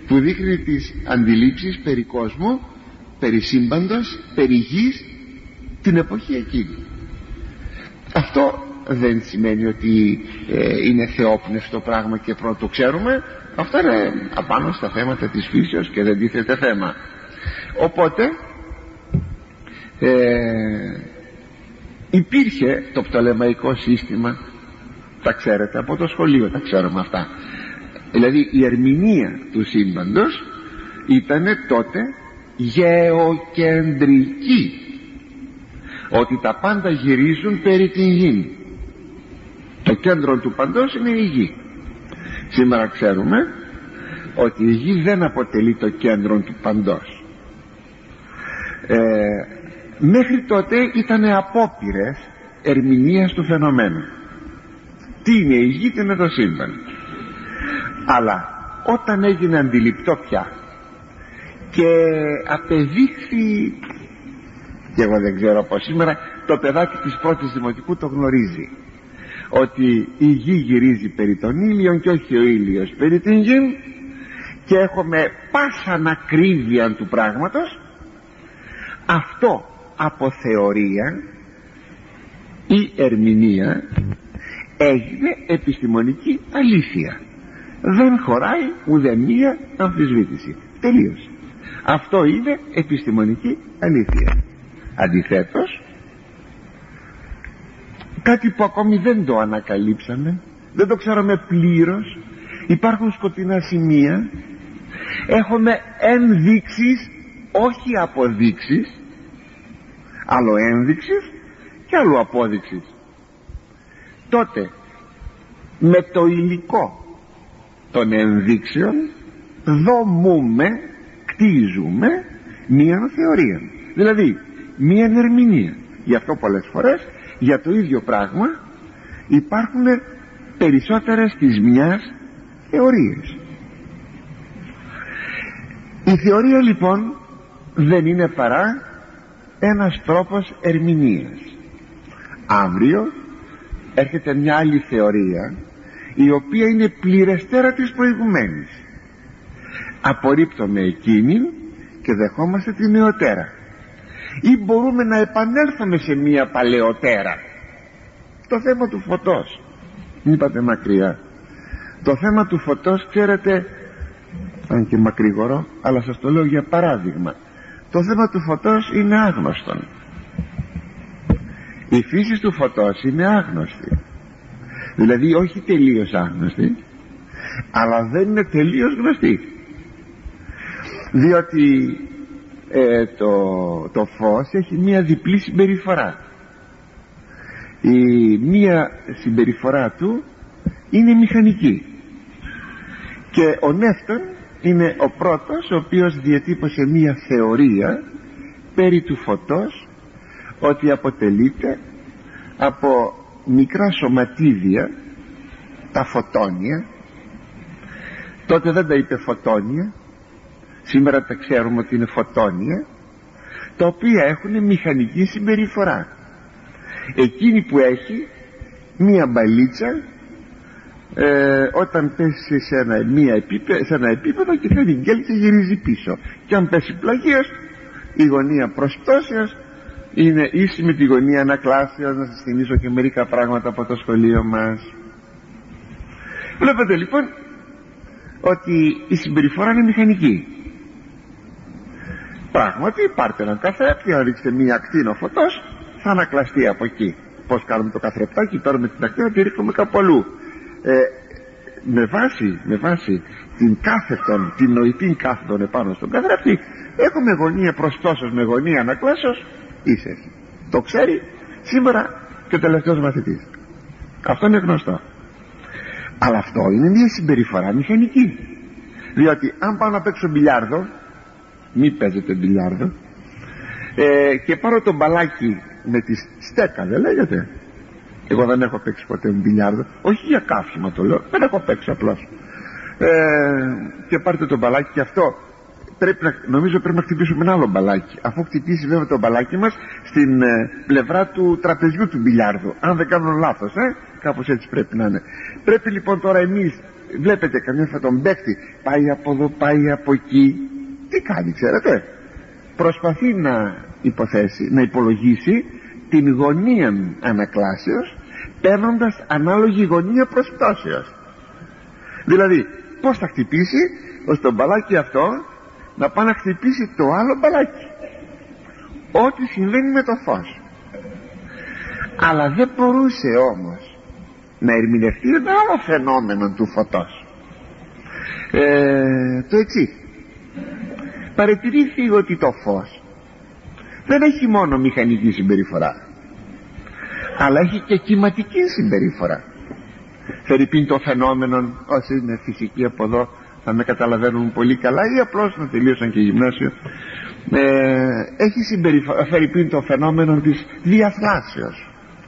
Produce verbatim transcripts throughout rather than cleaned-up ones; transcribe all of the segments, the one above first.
που δείχνει τις αντιλήψεις περί κόσμου, περί σύμπαντος, περί γης την εποχή εκείνη. Αυτό δεν σημαίνει ότι ε, είναι θεόπνευστο πράγμα και πρώτο το ξέρουμε. Αυτό είναι απάνω στα θέματα της φύσεως και δεν τίθεται θέμα. Οπότε ε, υπήρχε το πτολεμαϊκό σύστημα, τα ξέρετε από το σχολείο, τα ξέρουμε αυτά. Δηλαδή η ερμηνεία του σύμπαντος ήταν τότε γεωκεντρική, ότι τα πάντα γυρίζουν περί την γη. Το κέντρο του παντός είναι η γη. Σήμερα ξέρουμε ότι η γη δεν αποτελεί το κέντρο του παντός. ε, μέχρι τότε ήταν απόπειρες ερμηνείας του φαινομένου. Τι είναι η γη, τι είναι το σύμπαν. Αλλά όταν έγινε αντιληπτό πια και απεδείχθη, και εγώ δεν ξέρω από σήμερα, το παιδάκι της πρώτης δημοτικού το γνωρίζει, ότι η γη γυρίζει περί τον ήλιον και όχι ο ήλιος περί την γη, και έχουμε πάσαν ακρίβεια του πράγματος, αυτό από θεωρία ή ερμηνεία έγινε επιστημονική αλήθεια. Δεν χωράει ουδέμια αμφισβήτηση. Τελείωσε. Αυτό είναι επιστημονική αλήθεια. Αντιθέτως, κάτι που ακόμη δεν το ανακαλύψαμε, δεν το ξέρουμε πλήρως, υπάρχουν σκοτεινά σημεία, έχουμε ενδείξεις, όχι αποδείξεις, άλλο ένδειξης και άλλο απόδειξης. Τότε με το υλικό των ενδείξεων δομούμε, κτίζουμε μία θεωρία, δηλαδή μία ερμηνεία. Γι' αυτό πολλές φορές για το ίδιο πράγμα υπάρχουν περισσότερες της μιας θεωρίες. Η θεωρία λοιπόν δεν είναι παρά ένας τρόπος ερμηνείας. Αύριο έρχεται μια άλλη θεωρία, η οποία είναι πληρεστέρα της προηγουμένης. Απορρίπτουμε εκείνη και δεχόμαστε τη νεωτέρα, ή μπορούμε να επανέλθουμε σε μια παλαιότερα. Το θέμα του φωτός, μην είπατε μακριά, το θέμα του φωτός, ξέρετε, αν και μακρύγορο, αλλά σας το λέω για παράδειγμα, το θέμα του φωτός είναι άγνωστον. Η φύση του φωτός είναι άγνωστη, δηλαδή όχι τελείως άγνωστη, αλλά δεν είναι τελείως γνωστή, διότι ε, το, το φως έχει μία διπλή συμπεριφορά. Η μία συμπεριφορά του είναι μηχανική, και ο Νεύτων είναι ο πρώτος ο οποίος διατύπωσε μία θεωρία περί του φωτός, ότι αποτελείται από μικρά σωματίδια, τα φωτόνια. Τότε δεν τα είπε φωτόνια, σήμερα τα ξέρουμε ότι είναι φωτόνια, τα οποία έχουν μηχανική συμπεριφορά. Εκείνη που έχει μία μπαλίτσα, ε, όταν πέσει σε ένα, μία επίπεδο, σε ένα επίπεδο και κάνει γκέλ και γυρίζει πίσω, και αν πέσει πλαγίως, η γωνία προσπτώσεως είναι ίση με τη γωνία ανακλάσεως. Να σας θυμίσω και μερικά πράγματα από το σχολείο μας. Βλέπετε λοιπόν ότι η συμπεριφορά είναι μηχανική. Πράγματι πάρτε έναν καθρέφτη, αν ρίξετε μία ακτίνο φωτός, θα ανακλαστεί από εκεί. Πώς κάνουμε το καθρεπτάκι, παίρνουμε την ακτίνα και ρίχνουμε κάπου αλλού. ε, με βάση, με βάση την κάθετον, την νοητή κάθετον επάνω στον καθρέφτη, έχουμε γωνία προστώσεως με γωνία ανακλάσεως ίσες. Το ξέρει σήμερα και ο τελευταίος μαθητής. Αυτό είναι γνωστό. Αλλά αυτό είναι μια συμπεριφορά μηχανική, διότι αν πάω να παίξω μπιλιάρδο, μη παίζετε μπιλιάρδο, ε, και πάρω το μπαλάκι με τη στέκα, δεν λέγεται, εγώ δεν έχω παίξει ποτέ μπιλιάρδο, όχι για καύσιμα το λέω, δεν έχω παίξει απλώς, ε, και πάρετε το μπαλάκι, και αυτό πρέπει να, νομίζω πρέπει να χτυπήσουμε ένα άλλο μπαλάκι, αφού χτυπήσει βέβαια το μπαλάκι μας στην ε, πλευρά του τραπεζιού του μπιλιάρδου, αν δεν κάνω λάθος, ε, κάπως έτσι πρέπει να είναι. Πρέπει λοιπόν τώρα εμείς βλέπετε καμιά φορά τον παίκτη, πάει από εδώ, πάει από εκεί, τι κάνει ξέρετε? Προσπαθεί να υποθέσει, να υπολογίσει την γωνία ανακλάσεως, παίρνοντας ανάλογη γωνία προσπτώσεως. Δηλαδή πως θα χτυπήσει ώστε το μπαλάκι αυτό να πάει να χτυπήσει το άλλο μπαλάκι, ό,τι συμβαίνει με το φως. Αλλά δεν μπορούσε όμως να ερμηνευτεί ένα άλλο φαινόμενο του φωτός, ε, το εξής. Παρατηρήθη ότι το φως δεν έχει μόνο μηχανική συμπεριφορά, αλλά έχει και κυματική συμπεριφορά. Φερειπίν το φαινόμενο, όσοι είναι φυσικοί από εδώ θα με καταλαβαίνουν πολύ καλά, ή απλώς να τελείωσαν και γυμνάσιο, ε, έχει συμπεριφορά, φερειπίν το φαινόμενο της διαφλάσεως,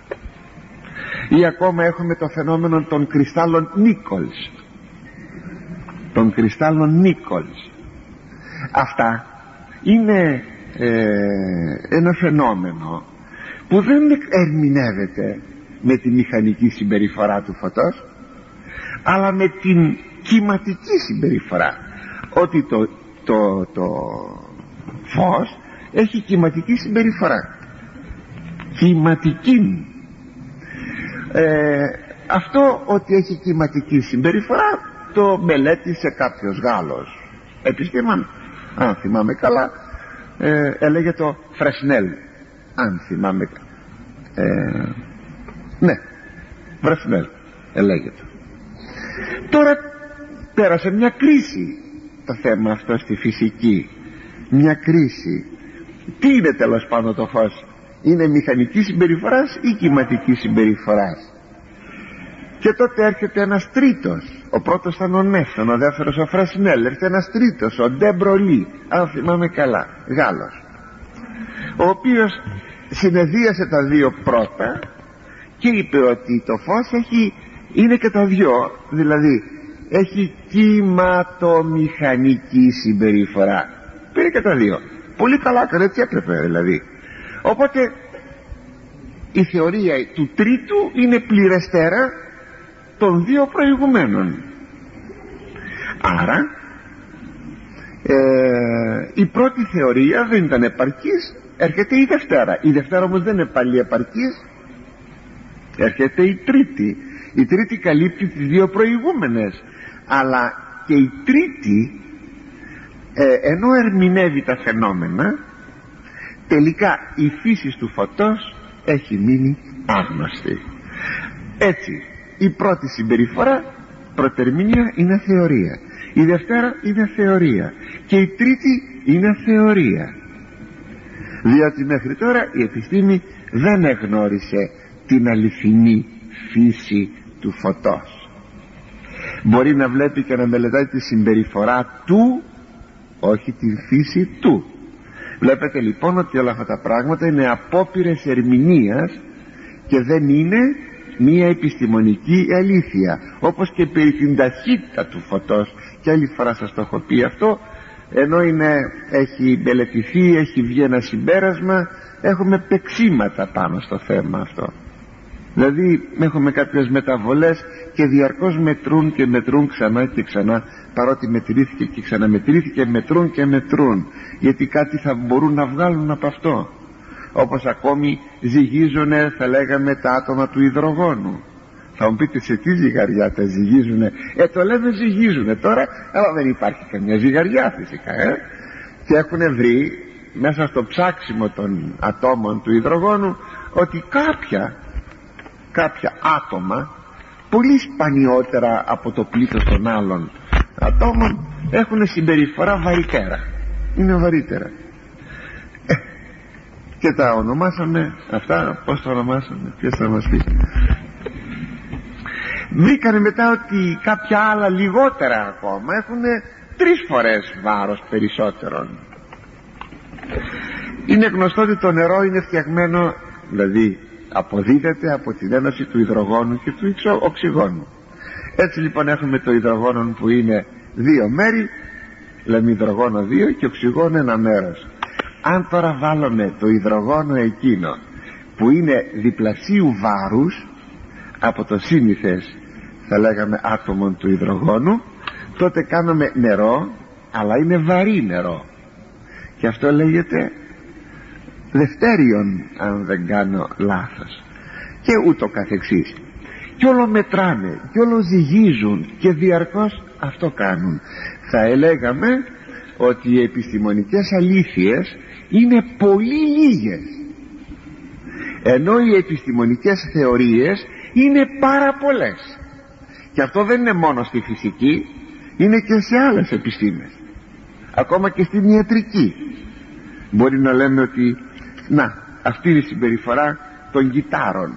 ή ακόμα έχουμε το φαινόμενο των κρυστάλλων Νίκολς, των κρυστάλλων Νίκολς. Αυτά είναι ε, ένα φαινόμενο που δεν ερμηνεύεται με τη μηχανική συμπεριφορά του φωτός, αλλά με την κυματική συμπεριφορά, ότι το, το, το φως έχει κυματική συμπεριφορά, κυματική. ε, αυτό ότι έχει κυματική συμπεριφορά το μελέτησε κάποιος Γάλλος επιστήμον, αν θυμάμαι καλά, ε, έλεγε το Φρεσνέλ, αν θυμάμαι ε, ναι, Φρεσνέλ ελέγεται. Τώρα πέρασε μια κρίση το θέμα αυτό στη φυσική, μια κρίση. Τι είναι τέλος πάντων το φως? Είναι μηχανική συμπεριφοράς ή κυματική συμπεριφοράς? Και τότε έρχεται ένας τρίτος, ο πρώτος ήταν ο Νέφτον, ο δεύτερος ο Φρεσνέλ, έρχεται ένας τρίτος, ο Ντεμπρολί, αν θυμάμαι καλά, Γάλλος, ο οποίος συνεδρίασε τα δύο πρώτα και είπε ότι το φως έχει, είναι και τα δυο, δηλαδή έχει κυματομηχανική συμπεριφορά. Πήρε και τα δύο. Πολύ καλά, και έτσι έπρεπε δηλαδή. Οπότε η θεωρία του τρίτου είναι πληρεστέρα των δύο προηγουμένων. Άρα ε, η πρώτη θεωρία δεν ήταν επαρκής, έρχεται η Δευτέρα. Η Δευτέρα όμως δεν είναι πάλι επαρκής, έρχεται η Τρίτη. Η Τρίτη καλύπτει τις δύο προηγούμενες, αλλά και η Τρίτη ε, ενώ ερμηνεύει τα φαινόμενα, τελικά η φύση του φωτός έχει μείνει άγνωστη. Έτσι η πρώτη συμπεριφορά, πρωτερμηνία, είναι θεωρία, η Δευτέρα είναι θεωρία και η Τρίτη είναι θεωρία, διότι μέχρι τώρα η επιστήμη δεν εγνώρισε την αληθινή φύση του φωτός. Μπορεί να βλέπει και να μελετάει τη συμπεριφορά του, όχι την φύση του. Βλέπετε λοιπόν ότι όλα αυτά τα πράγματα είναι απόπειρες ερμηνείας και δεν είναι μία επιστημονική αλήθεια, όπως και περί την ταχύτητα του φωτός, και άλλη φορά σας το έχω πει αυτό, ενώ είναι, έχει μελετηθεί, έχει βγει ένα συμπέρασμα, έχουμε παιξίματα πάνω στο θέμα αυτό. Δηλαδή έχουμε κάποιες μεταβολές και διαρκώς μετρούν και μετρούν ξανά και ξανά, παρότι μετρήθηκε και ξαναμετρήθηκε, μετρούν και μετρούν, γιατί κάτι θα μπορούν να βγάλουν από αυτό. Όπως ακόμη ζυγίζουνε, θα λέγαμε, τα άτομα του υδρογόνου. Θα μου πείτε σε τι ζυγαριά τα ζυγίζουνε? Ε, το λέμε ζυγίζουνε τώρα, αλλά δεν υπάρχει καμιά ζυγαριά φυσικά, ε? Και έχουν βρει μέσα στο ψάξιμο των ατόμων του υδρογόνου ότι κάποια κάποια άτομα, πολύ σπανιότερα από το πλήθος των άλλων ατόμων, έχουν συμπεριφορά βαρυτέρα, είναι βαρύτερα. ε, και τα ονομάσαμε αυτά. Πως τα ονομάσαμε? Ποιος θα μας πει? Βρήκανε μετά ότι κάποια άλλα λιγότερα ακόμα έχουν τρεις φορές βάρος περισσότερον. Είναι γνωστό ότι το νερό είναι φτιαγμένο, δηλαδή αποδίδεται από την ένωση του υδρογόνου και του οξυγόνου. Έτσι λοιπόν έχουμε το υδρογόνο που είναι δύο μέρη, λέμε υδρογόνο δύο, και οξυγόνο ένα μέρος. Αν τώρα βάλουμε το υδρογόνο εκείνο που είναι διπλασίου βάρους από το σύνηθες, θα λέγαμε άτομων του υδρογόνου, τότε κάνουμε νερό, αλλά είναι βαρύ νερό, και αυτό λέγεται δευτέριον, αν δεν κάνω λάθος, και ούτω καθεξής. Κι όλο μετράνε κι όλο ζυγίζουν και διαρκώς αυτό κάνουν. Θα έλεγαμε ότι οι επιστημονικές αλήθειες είναι πολύ λίγες, ενώ οι επιστημονικές θεωρίες είναι πάρα πολλές. Και αυτό δεν είναι μόνο στη φυσική, είναι και σε άλλες επιστήμες, ακόμα και στην ιατρική. Μπορεί να λέμε ότι να, αυτή είναι η συμπεριφορά των κυτάρων,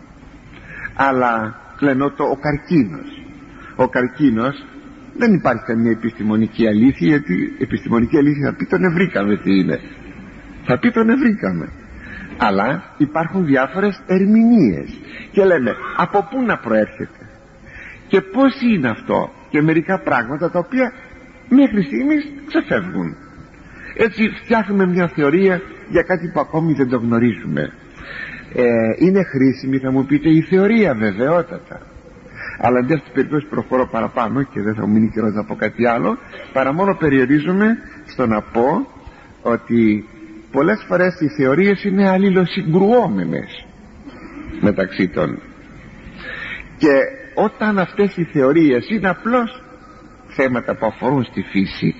αλλά λένε το ο καρκίνος. Ο καρκίνος δεν υπάρχει καμία επιστημονική αλήθεια, γιατί επιστημονική αλήθεια θα πει τον ευρήκαμε τι είναι, θα πει τον ευρήκαμε, αλλά υπάρχουν διάφορες ερμηνείες και λέμε από πού να προέρχεται και πώς είναι αυτό, και μερικά πράγματα τα οποία μέχρι στιγμής ξεφεύγουν. Έτσι φτιάχνουμε μια θεωρία για κάτι που ακόμη δεν το γνωρίζουμε. ε, είναι χρήσιμη, θα μου πείτε, η θεωρία, βεβαιότατα, αλλά αντί αυτή την περίπτωση προχωρώ παραπάνω και δεν θα μου μείνει καιρός να πω κάτι άλλο, παρά μόνο περιορίζομαι στο να πω ότι πολλές φορές οι θεωρίες είναι αλληλοσυγκρουόμενες μεταξύ των, και όταν αυτές οι θεωρίες είναι απλώς θέματα που αφορούν στη φύση,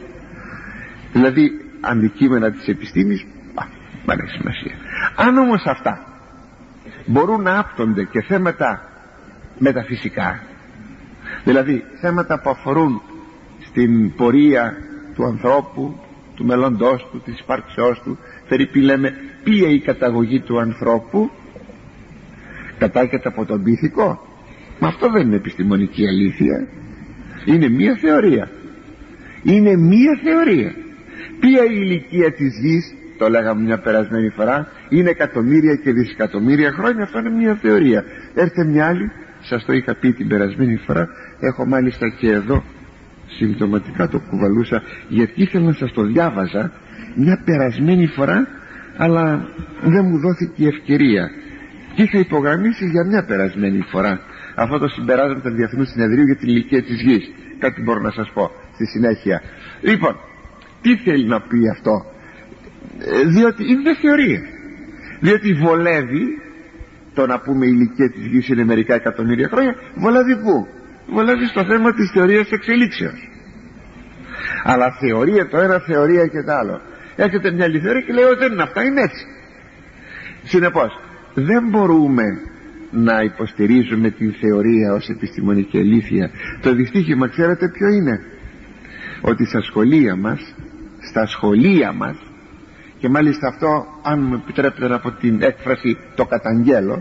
δηλαδή αντικείμενα της επιστήμης, δεν έχει σημασία. Αν όμως αυτά μπορούν να άπτονται και θέματα μεταφυσικά, δηλαδή θέματα που αφορούν στην πορεία του ανθρώπου, του μέλλοντός του, της υπάρξεώς του, περίπου λέμε ποια η καταγωγή του ανθρώπου, κατάγεται από τον πίθηκο, μα αυτό δεν είναι επιστημονική αλήθεια, είναι μία θεωρία, είναι μία θεωρία. Ποια η ηλικία της γης, το λέγαμε μια περασμένη φορά, είναι εκατομμύρια και δισεκατομμύρια χρόνια, αυτό είναι μια θεωρία. Έρθε μια άλλη, σας το είχα πει την περασμένη φορά, έχω μάλιστα και εδώ συμπτωματικά το κουβαλούσα, γιατί ήθελα να σας το διάβαζα μια περασμένη φορά, αλλά δεν μου δόθηκε η ευκαιρία, και είχα υπογραμμίσει για μια περασμένη φορά αυτό το συμπεράσμα του Διεθνού Συνεδρίου για την ηλικία της γης. Κάτι μπορώ να σας πω στη συνέχεια. Λοιπόν, τι θέλει να πει αυτό? ε, διότι είναι θεωρία, διότι βολεύει το να πούμε η ηλικία της γης είναι μερικά εκατομμύρια χρόνια. Βολεύει πού? Βολεύει στο θέμα της θεωρίας εξελίξεως. Αλλά θεωρία το ένα, θεωρία και το άλλο. Έρχεται μια άλλη θεωρία και λέει ότι δεν είναι αυτά, είναι έτσι. Συνεπώς δεν μπορούμε να υποστηρίζουμε την θεωρία ως επιστημονική αλήθεια. Το δυστύχημα ξέρετε ποιο είναι? Ότι στα σχολεία μας, στα σχολεία μας, και μάλιστα αυτό, αν μου επιτρέπετε να πω την έκφραση, το καταγγέλλω,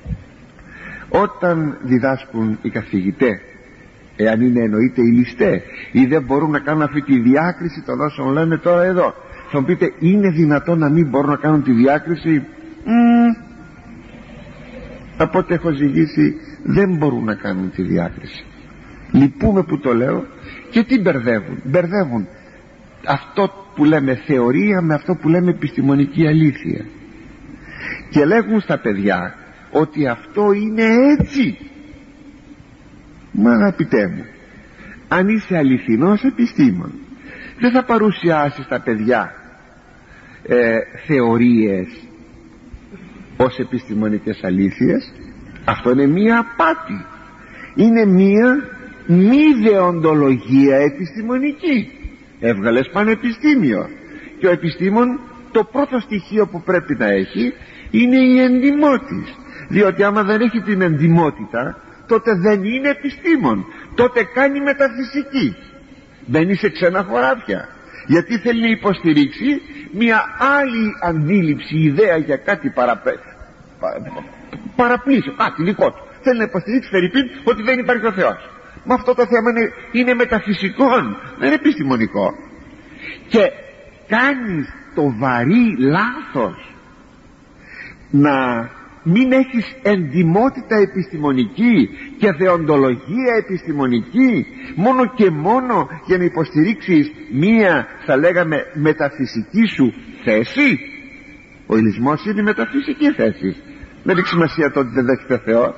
όταν διδάσκουν οι καθηγητές, εάν είναι εννοείται οι ληστές, ή δεν μπορούν να κάνουν αυτή τη διάκριση των όσων λένε τώρα εδώ, θα μου πείτε, είναι δυνατόν να μην μπορούν να κάνουν τη διάκριση? Mm. Από ό,τι έχω ζυγίσει, δεν μπορούν να κάνουν τη διάκριση. Λυπούμε που το λέω. Και τι μπερδεύουν? Μπερδεύουν αυτό που λέμε θεωρία με αυτό που λέμε επιστημονική αλήθεια, και λέγουν στα παιδιά ότι αυτό είναι έτσι. Μα αγαπητέ μου, αν είσαι αληθινός επιστήμον, δεν θα παρουσιάσεις στα παιδιά ε, θεωρίες ως επιστημονικές αλήθειες. Αυτό είναι μία απάτη, είναι μία μη δεοντολογία επιστημονική. Έβγαλες πανεπιστήμιο, και ο επιστήμον το πρώτο στοιχείο που πρέπει να έχει είναι η εντιμότης, διότι άμα δεν έχει την εντιμότητα, τότε δεν είναι επιστήμον, τότε κάνει μεταφυσική, μπαίνει σε ξένα χωράφια, γιατί θέλει να υποστηρίξει μια άλλη αντίληψη, ιδέα για κάτι παραπέ... παραπλήσιο, κάτι δικό του. Θέλει να υποστηρίξει φερειπίν ότι δεν υπάρχει ο Θεός. Μα αυτό το θέμα είναι, είναι μεταφυσικό, δεν είναι επιστημονικό. Και κάνεις το βαρύ λάθος να μην έχεις εντιμότητα επιστημονική και δεοντολογία επιστημονική, μόνο και μόνο για να υποστηρίξεις μία, θα λέγαμε, μεταφυσική σου θέση. Ο ηλισμός είναι η μεταφυσική θέση. Δεν έχει σημασία το ότι δεν δέχεται Θεό.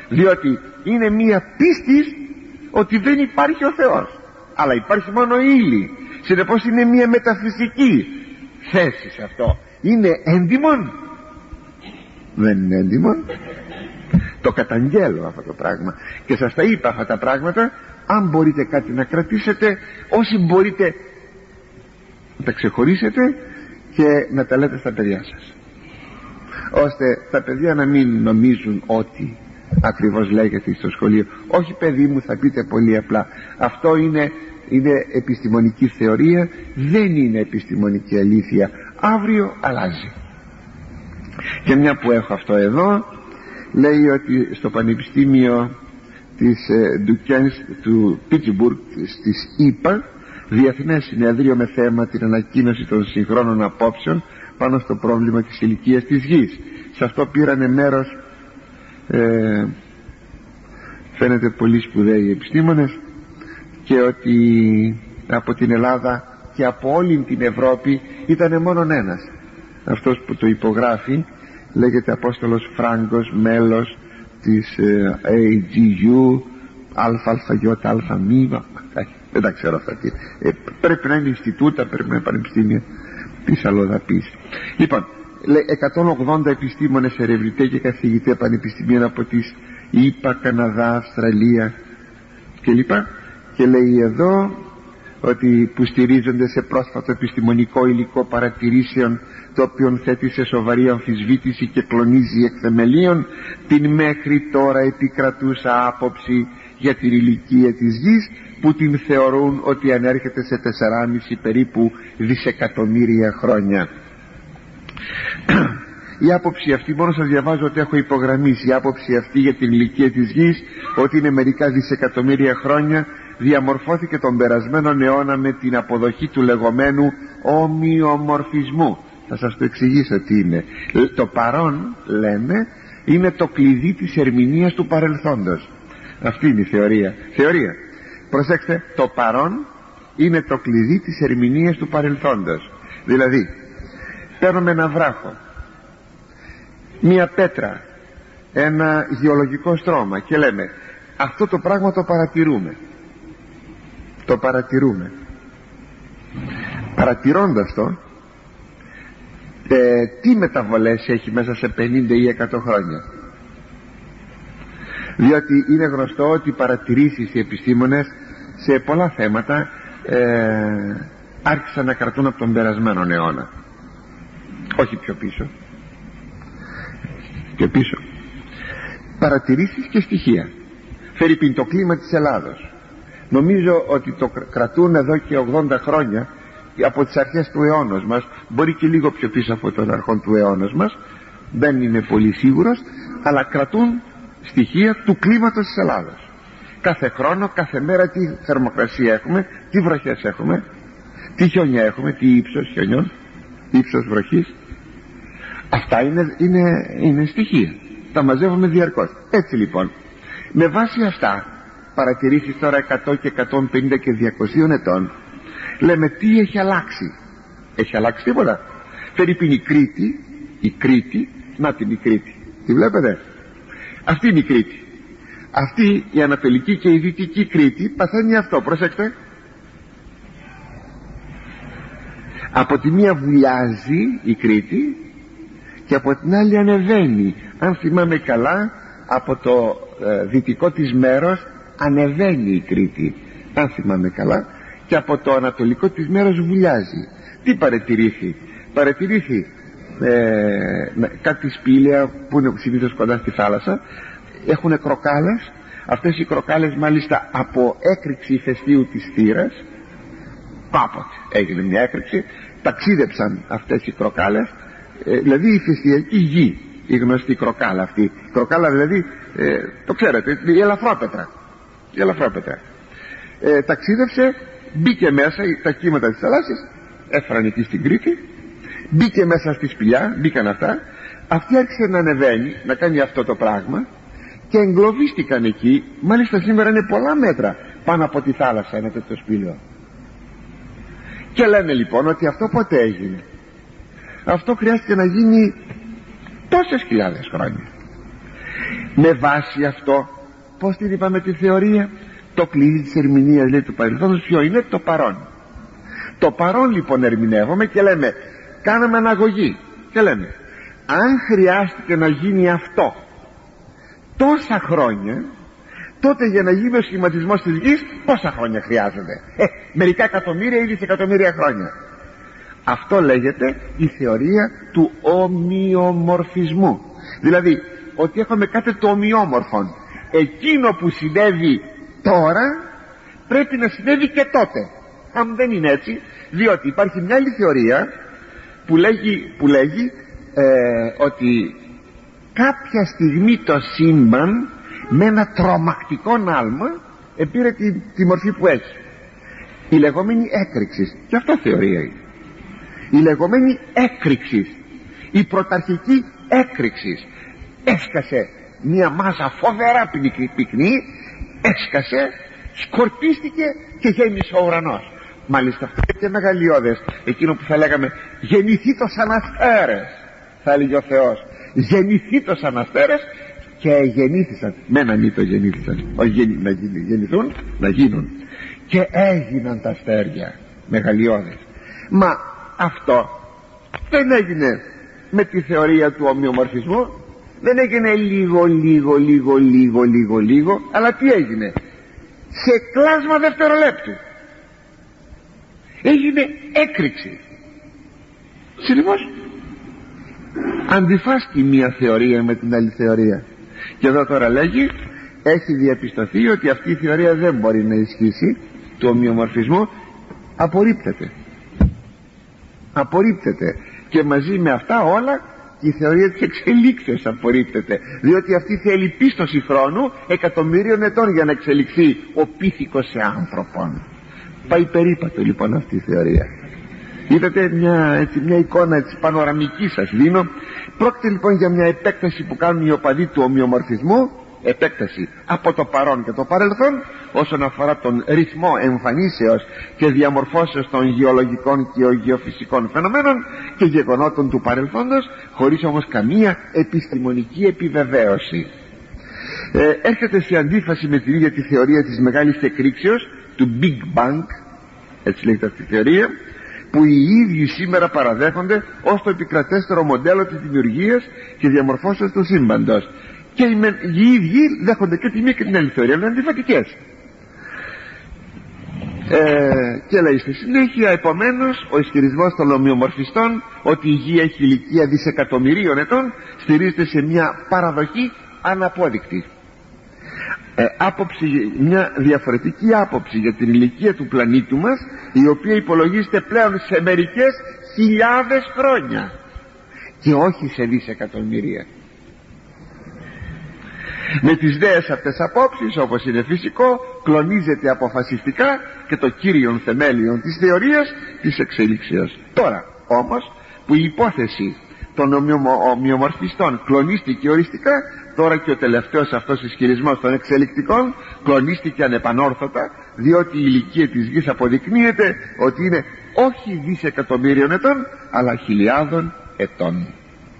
διότι είναι μία πίστη ότι δεν υπάρχει ο Θεός, αλλά υπάρχει μόνο η ύλη. Συνεπώς είναι μία μεταφυσική θέση σε αυτό. Είναι έντιμον? Δεν είναι έντιμον. Το καταγγέλλω αυτό το πράγμα και σας τα είπα αυτά τα πράγματα. Αν μπορείτε κάτι να κρατήσετε, όσοι μπορείτε να τα ξεχωρίσετε και να τα λέτε στα παιδιά σας, ώστε τα παιδιά να μην νομίζουν ότι ακριβώς λέγεται στο σχολείο. Όχι παιδί μου, θα πείτε πολύ απλά, αυτό είναι, είναι επιστημονική θεωρία, δεν είναι επιστημονική αλήθεια. Αύριο αλλάζει. Και μια που έχω αυτό εδώ, λέει ότι στο Πανεπιστήμιο της ε, Ντουκένς του Πίτσμπουργκ στις ΗΠΑ, διεθνές συνεδρίο με θέμα την ανακοίνωση των συγχρόνων απόψεων πάνω στο πρόβλημα της ηλικίας της γης. Σε αυτό πήρανε μέρος ε, φαίνεται πολύ σπουδαίοι επιστήμονες, και ότι από την Ελλάδα και από όλη την Ευρώπη ήταν μόνον ένας, αυτός που το υπογράφει, λέγεται Απόστολος Φράγκος, μέλος της ε, έι τζι γιου ΑΑΙ, δεν τα ξέρω αυτά τι. Ε, πρέπει να είναι Ινστιτούτα, πρέπει να είναι πανεπιστήμια της αλλοδαπής. Λοιπόν, λέει, εκατόν ογδόντα επιστήμονες, ερευνητές και καθηγητές πανεπιστημίων από τις ΗΠΑ, Καναδά, Αυστραλία κλπ. Και λέει εδώ ότι που στηρίζονται σε πρόσφατο επιστημονικό υλικό παρατηρήσεων, το οποίο θέτει σε σοβαρή αμφισβήτηση και κλονίζει εκ θεμελίων την μέχρι τώρα επικρατούσα άποψη για την ηλικία της γης, που την θεωρούν ότι ανέρχεται σε τεσσεράμισι περίπου δισεκατομμύρια χρόνια. Η άποψη αυτή, μόνο σας διαβάζω ότι έχω υπογραμμίσει, η άποψη αυτή για την ηλικία της γης, ότι είναι μερικά δισεκατομμύρια χρόνια, διαμορφώθηκε τον περασμένο αιώνα με την αποδοχή του λεγόμενου ομοιομορφισμού. Θα σας το εξηγήσω τι είναι. Το παρόν, λέμε, είναι το κλειδί της ερμηνείας του παρελθόντος. Αυτή είναι η θεωρία. Θεωρία. Προσέξτε, το παρόν είναι το κλειδί της ερμηνείας του παρελθόντος. Δηλαδή, παίρνουμε ένα βράχο, μία πέτρα, ένα γεωλογικό στρώμα και λέμε αυτό το πράγμα το παρατηρούμε. Το παρατηρούμε. Παρατηρώντας το, ε, τι μεταβολές έχει μέσα σε πενήντα ή εκατό χρόνια? Διότι είναι γνωστό ότι οι παρατηρήσεις, οι επιστήμονες σε πολλά θέματα ε, άρχισαν να κρατούν από τον περασμένο αιώνα, όχι πιο πίσω, πιο πίσω. Παρατηρήσεις και στοιχεία. Φερειπίν το κλίμα της Ελλάδος, νομίζω ότι το κρατούν εδώ και ογδόντα χρόνια, από τις αρχές του αιώνος μας, μπορεί και λίγο πιο πίσω από τον αρχών του αιώνος μας, δεν είναι πολύ σίγουρος, αλλά κρατούν στοιχεία του κλίματος της Ελλάδος. Κάθε χρόνο, κάθε μέρα, τι θερμοκρασία έχουμε, τι βροχές έχουμε, τι χιόνια έχουμε, τι ύψος χιονιών, ύψος βροχής. Αυτά είναι, είναι, είναι στοιχεία, τα μαζεύουμε διαρκώς. Έτσι λοιπόν, με βάση αυτά, παρατηρήσεις τώρα εκατό και εκατόν πενήντα και διακόσια ετών, λέμε τι έχει αλλάξει. Έχει αλλάξει τίποτα? Φερειπίν η Κρήτη, η Κρήτη, να την η Κρήτη, τη βλέπετε? Αυτή είναι η Κρήτη. Αυτή η ανατολική και η δυτική Κρήτη παθαίνει αυτό, προσέξτε. Από τη μία βουλιάζει η Κρήτη και από την άλλη ανεβαίνει. Αν θυμάμαι καλά, από το ε, δυτικό της μέρος ανεβαίνει η Κρήτη, αν θυμάμαι καλά, και από το ανατολικό της μέρος βουλιάζει. Τι παρατηρήθη? Παρατηρήθη ε, κάτι σπήλαια που είναι συνήθως κοντά στη θάλασσα, έχουν κροκάλες. Αυτές οι κροκάλες μάλιστα από έκρηξη ηφαιστείου της θύρας, κάποτε έγινε μια έκρηξη, ταξίδεψαν αυτές οι κροκάλες, ε, δηλαδή η ηφαιστειακή γη, η γνωστή κροκάλα αυτή, η κροκάλα δηλαδή ε, το ξέρετε, η ελαφρόπετρα, η ελαφρόπετρα ε, ταξίδεψε, μπήκε μέσα τα κύματα της θαλάσσης, έφεραν εκεί στην Κρήτη, μπήκε μέσα στη σπηλιά, μπήκαν αυτά, αυτή άρχισε να ανεβαίνει, να κάνει αυτό το πράγμα και εγκλωβίστηκαν εκεί. Μάλιστα σήμερα είναι πολλά μέτρα πάνω από τη θάλασσα ένα τέτοιο σπήλαιο. Και λένε λοιπόν ότι αυτό πότε έγινε? Αυτό χρειάστηκε να γίνει τόσες χιλιάδες χρόνια. Με βάση αυτό, πως την είπαμε τη θεωρία, το κλειδί της ερμηνείας, λέει, του παρελθόντος ποιο είναι? Το παρόν. Το παρόν λοιπόν ερμηνεύουμε και λέμε, κάναμε αναγωγή και λέμε, αν χρειάστηκε να γίνει αυτό τόσα χρόνια, τότε για να γίνει ο σχηματισμός της γης πόσα χρόνια χρειάζονται? Ε, μερικά εκατομμύρια ή δισεκατομμύρια χρόνια. Αυτό λέγεται η θεωρία του ομοιομορφισμού. Δηλαδή ότι έχουμε κάτι το ομοιόμορφο. Εκείνο που συνέβη τώρα πρέπει να συνέβη και τότε. Αν δεν είναι έτσι, διότι υπάρχει μια άλλη θεωρία που λέγει, που λέγει ε, ότι κάποια στιγμή το σύμπαν με ένα τρομακτικό άλμα επήρε τη, τη μορφή που έχει, η λεγόμενη έκρηξη. Και αυτό θεωρία είναι, η λεγόμενη έκρηξη, η πρωταρχική έκρηξη. Έσκασε μια μάζα φοβερά πυκνή, έσκασε, σκορπίστηκε και γέμισε ο ουρανός. Μάλιστα αυτό είναι και μεγαλειώδες, εκείνο που θα λέγαμε γεννηθήτως αναστέρες, θα έλεγε ο Θεός, γεννηθήτως αναστέρες, και γεννήθησαν, με να μην το γεννήθησαν, όχι να γεννηθούν, να γίνουν, και έγιναν τα αστέρια, μεγαλειώδες. Μα αυτό δεν έγινε με τη θεωρία του ομοιομορφισμού, δεν έγινε λίγο λίγο λίγο λίγο λίγο λίγο, αλλά τι έγινε? Σε κλάσμα δευτερολέπτου έγινε έκρηξη. Συνεπώς αντιφάσκει μία θεωρία με την άλλη θεωρία. Και εδώ τώρα λέγει, έχει διαπιστωθεί ότι αυτή η θεωρία δεν μπορεί να ισχύσει, του ομοιομορφισμού, απορρίπτεται απορρίπτεται και μαζί με αυτά όλα η θεωρία της εξελίξεως απορρίπτεται, διότι αυτή θέλει πίστοση χρόνου εκατομμύριων ετών για να εξελιχθεί ο πίθηκος σε άνθρωπον. Πάει περίπατο λοιπόν αυτή η θεωρία. Είδατε μια, έτσι, μια εικόνα έτσι, πανοραμική σας δίνω. Πρόκειται λοιπόν για μια επέκταση που κάνουν οι οπαδοί του ομοιομορφισμού, επέκταση από το παρόν και το παρελθόν όσον αφορά τον ρυθμό εμφανίσεως και διαμορφώσεως των γεωλογικών και γεωφυσικών φαινομένων και γεγονότων του παρελθόντος, χωρίς όμως καμία επιστημονική επιβεβαίωση. ε, έρχεται σε αντίφαση με την ίδια τη θεωρία της μεγάλης εκρήξεως, του Big Bang, έτσι λέγεται αυτή η θεωρία, που οι ίδιοι σήμερα παραδέχονται ως το επικρατέστερο μοντέλο της δημιουργίας και διαμορφώσεως του σύμπαντος. Και οι, με, οι ίδιοι δέχονται και τη μία και την άλλη θεωρία, είναι αντιφατικές. Ε, και λέει στη συνέχεια, επομένως, ο ισχυρισμός των ομοιομορφιστών ότι η γη έχει ηλικία δισεκατομμυρίων ετών στηρίζεται σε μια παραδοχή αναπόδεικτη. Ε, άποψη, μια διαφορετική άποψη για την ηλικία του πλανήτου μας, η οποία υπολογίζεται πλέον σε μερικές χιλιάδες χρόνια και όχι σε δισεκατομμύρια. Με τις νέες αυτές απόψεις, όπως είναι φυσικό, κλονίζεται αποφασιστικά και το κύριον θεμέλιον της θεωρίας της εξέλιξεως. Τώρα όμως που η υπόθεση των ομοιομορφιστών κλονίστηκε οριστικά, τώρα και ο τελευταίος αυτός ισχυρισμός των εξελικτικών κλονίστηκε ανεπανόρθωτα, διότι η ηλικία της γης αποδεικνύεται ότι είναι όχι δισεκατομμύριων ετών αλλά χιλιάδων ετών.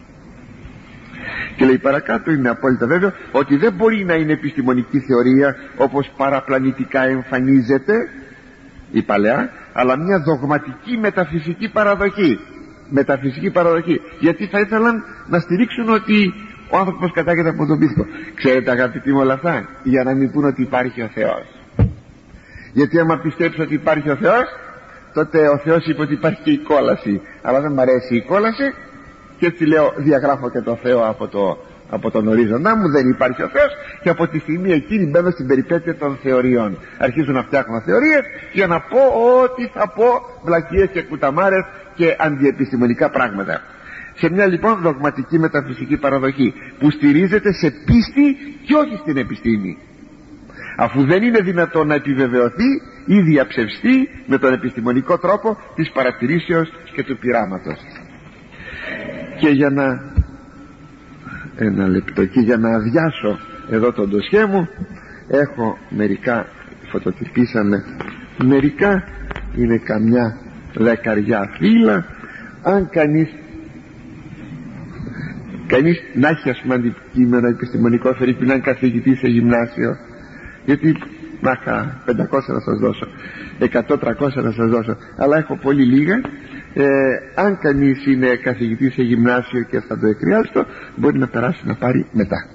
Και λέει παρακάτω, είναι απόλυτα βέβαιο ότι δεν μπορεί να είναι επιστημονική θεωρία όπως παραπλανητικά εμφανίζεται η παλαιά, αλλά μια δογματική μεταφυσική παραδοχή. Μεταφυσική παραδοχή, γιατί θα ήθελαν να στηρίξουν ότι ο άνθρωπος κατάγεται από τον πίθηκο. Ξέρετε αγαπητοί μου όλα αυτά, για να μην πούν ότι υπάρχει ο Θεός. Γιατί άμα πιστέψω ότι υπάρχει ο Θεός, τότε ο Θεός είπε ότι υπάρχει και η κόλαση, αλλά δεν μ' αρέσει η κόλαση και έτσι λέω, διαγράφω και το Θεό από, το, από τον ορίζοντά μου, δεν υπάρχει ο Θεός, και από τη στιγμή εκείνη μπαίνω στην περιπέτεια των θεωριών. Αρχίζουν να φτιάχνω θεωρίες για να πω ό,τι θα πω, βλακίες και κουταμάρες και αντιεπιστημονικά πράγματα. Σε μια λοιπόν δογματική μεταφυσική παραδοχή που στηρίζεται σε πίστη και όχι στην επιστήμη, αφού δεν είναι δυνατόν να επιβεβαιωθεί ή διαψευστεί με τον επιστημονικό τρόπο της παρατηρήσεως και του πειράματος. Και για να ένα λεπτό και για να αδειάσω εδώ τον ντοσιέ μου, έχω μερικά, φωτοτυπήσαμε μερικά, είναι καμιά δεκαριά φύλλα. Αν κανείς κανείς να έχει ας πούμε αντικείμενο επιστημονικό, φέρει να είναι καθηγητή σε γυμνάσιο, γιατί να είχα πεντακόσια να σας δώσω, εκατό τριακόσια να σας δώσω, αλλά έχω πολύ λίγα. ε, αν κανείς είναι καθηγητή σε γυμνάσιο και θα το εκριάστο, μπορεί να περάσει να πάρει μετά.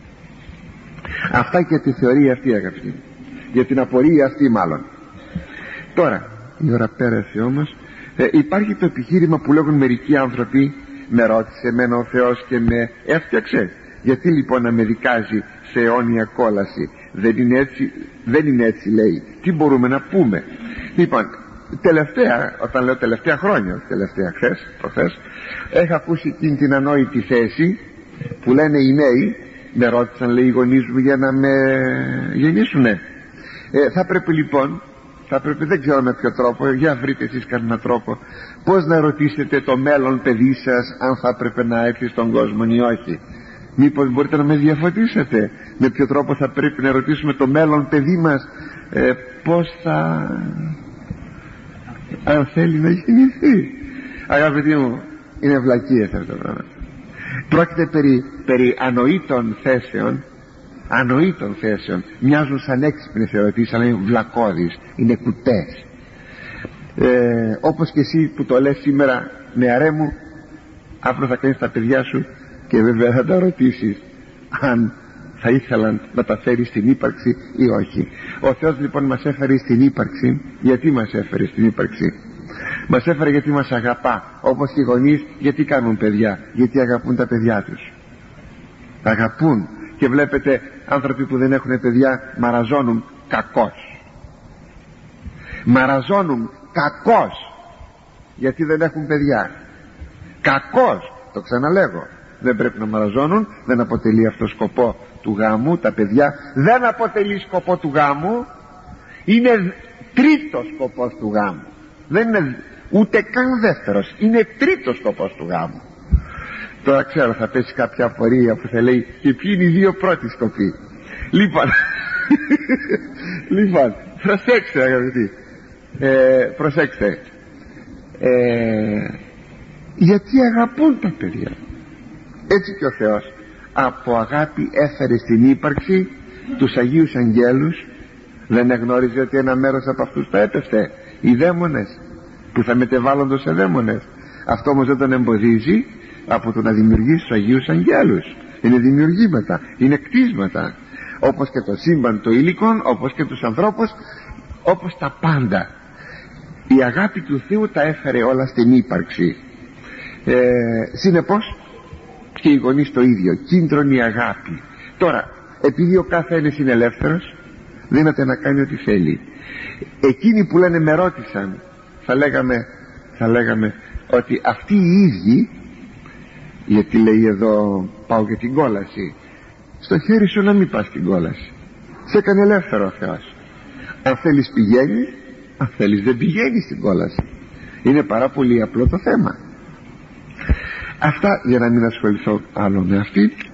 Αυτά και τη θεωρία αυτή, αγαπητοί, για την απορία αυτή μάλλον. Τώρα η ώρα πέρασε όμως. ε, υπάρχει το επιχείρημα που λέγουν μερικοί άνθρωποι, με ρώτησε εμένα ο Θεός και με έφτιαξε, γιατί λοιπόν να με δικάζει σε αιώνια κόλαση? Δεν είναι έτσι, δεν είναι έτσι, λέει. Τι μπορούμε να πούμε? Λοιπόν, τελευταία, όταν λέω τελευταία χρόνια, τελευταία χθες, προχθές, έχω ακούσει εκείνη την ανόητη θέση που λένε οι νέοι, με ρώτησαν, λέει, οι γονείς μου για να με γεννήσουνε. ε, θα πρέπει λοιπόν, θα πρέπει, δεν ξέρω με ποιο τρόπο, για βρείτε εσείς κανένα τρόπο, πώς να ρωτήσετε το μέλλον παιδί σας αν θα έπρεπε να έρθει στον κόσμο ή όχι. Μήπως μπορείτε να με διαφωτίσετε με ποιο τρόπο θα πρέπει να ρωτήσουμε το μέλλον παιδί μας ε, πώς θα, αν θέλει να γεννηθεί? Αγαπητοί μου, είναι βλακίες αυτά τα πράγματα. Πρόκειται περί, περί ανοήτων θέσεων, ανοήτων θέσεων. Μοιάζουν σαν έξυπνες ερωτήσεις, αλλά είναι βλακώδεις, είναι κουτές. ε, όπως και εσύ που το λες σήμερα, νεαρέ μου, αύριο θα κάνεις τα παιδιά σου και βέβαια θα τα ρωτήσεις αν θα ήθελαν να τα φέρει στην ύπαρξη ή όχι. Ο Θεός λοιπόν μας έφερε στην ύπαρξη. Γιατί μας έφερε στην ύπαρξη? Μας έφερε γιατί μας αγαπά, όπως και οι γονείς γιατί κάνουν παιδιά? Γιατί αγαπούν τα παιδιά τους, τα αγαπούν. Και βλέπετε άνθρωποι που δεν έχουν παιδιά μαραζώνουν κακώς, μαραζώνουν κακώς γιατί δεν έχουν παιδιά. Κακώς, το ξαναλέγω. Δεν πρέπει να μαραζώνουν, δεν αποτελεί αυτό σκοπό του γάμου. Τα παιδιά δεν αποτελεί σκοπό του γάμου, είναι τρίτος σκοπός του γάμου, δεν είναι ούτε καν δεύτερος, είναι τρίτος σκοπός του γάμου. Τώρα ξέρω θα πέσει κάποια απορία που θα λέει, και ποιοι είναι οι δύο πρώτοι σκοποί? Λοιπόν λοιπόν προσέξτε αγαπητοί, ε, προσέξτε, ε, γιατί αγαπούν τα παιδιά. Έτσι και ο Θεός από αγάπη έφερε στην ύπαρξη τους Αγίους Αγγέλους. Δεν εγνώριζε ότι ένα μέρος από αυτούς θα έπεφτε, οι δαίμονες, που θα μετεβάλλονται σε δαίμονες? Αυτό όμως δεν τον εμποδίζει από το να δημιουργήσει τους Αγίους Αγγέλους. Είναι δημιουργήματα, είναι κτίσματα, όπως και το σύμπαν το υλικόν, όπως και τους ανθρώπους, όπως τα πάντα. Η αγάπη του Θεού τα έφερε όλα στην ύπαρξη. ε, συνεπώς και οι γονείς το ίδιο, κίνητρον η αγάπη. Τώρα επειδή ο κάθε ένας είναι ελεύθερος, δύναται να κάνει ό,τι θέλει. Εκείνοι που λένε με ρώτησαν, θα λέγαμε, θα λέγαμε ότι αυτοί οι ίδιοι, γιατί λέει εδώ πάω για την κόλαση, στο χέρι σου να μην πας στην κόλαση, σε έκανε ελεύθερο ο Θεός. Αν θέλεις πηγαίνεις, αν θέλεις δεν πηγαίνεις στην κόλαση. Είναι πάρα πολύ απλό το θέμα. Αυτά για να μην ασχοληθώ άλλο με αυτή.